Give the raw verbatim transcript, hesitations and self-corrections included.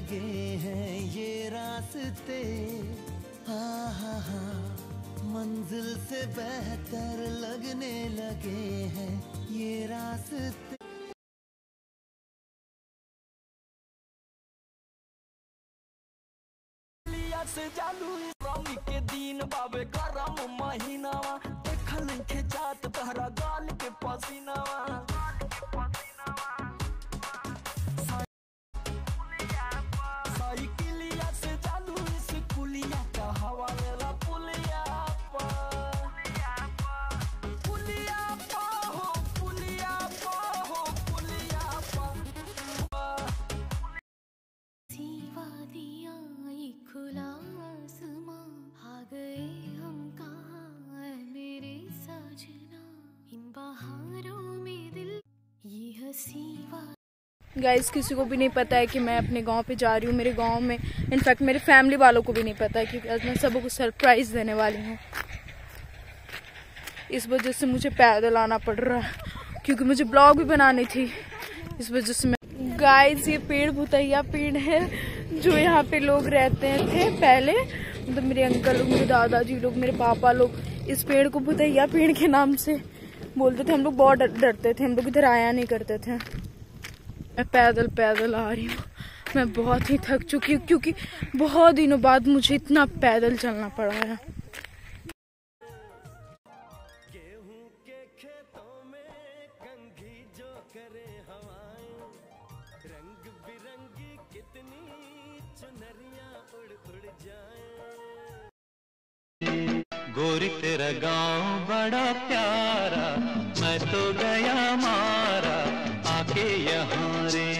लगे हैं ये रास्ते, हाँ हाँ हाँ मंजिल से बेहतर लगने लगे हैं ये रास्ते। से जालू रमी के दिन बाबे गरम महीनावा, देखल के जात तहरा गाल के पसीनावा। साइकिलिया से जालू इस कुलिया का हवा मेरा पुलिया पा, पुलिया पा हो पुलिया पा हो पुलिया पा। सीवा दिया एक खुला आसमां, आ गए हम कहाँ मेरे साजना, इन बहारों में दिल ये हसीवा। गाइस किसी को भी नहीं पता है कि मैं अपने गांव पे जा रही हूँ। मेरे गांव में इनफैक्ट मेरे फैमिली वालों को भी नहीं पता है कि आज मैं सबको सरप्राइज देने वाली हूँ। इस वजह से मुझे पैदल आना पड़ रहा है क्योंकि मुझे ब्लॉग भी बनानी थी, इस वजह से मैं। गाइस ये पेड़ भुतैया पेड़ है जो यहाँ पे लोग रहते थे पहले, मतलब मेरे अंकल लोग, मेरे दादाजी लोग, मेरे पापा लोग इस पेड़ को भुतैया पेड़ के नाम से बोलते थे। हम लोग बहुत डरते थे, हम लोग इधर आया नहीं करते थे। मैं पैदल पैदल आ रही हूँ, मैं बहुत ही थक चुकी हूँ क्योंकि बहुत दिनों बाद मुझे इतना पैदल चलना पड़ा है। गेहूं के खेतों में कंघी जो करे हवाएं, रंग बिरंगी कितनी चुनरियां उड़ उड़ जाएं। गोरी तेरा गांव बड़ा प्यारा, मैं तो गया मारा आके यहाँ रे।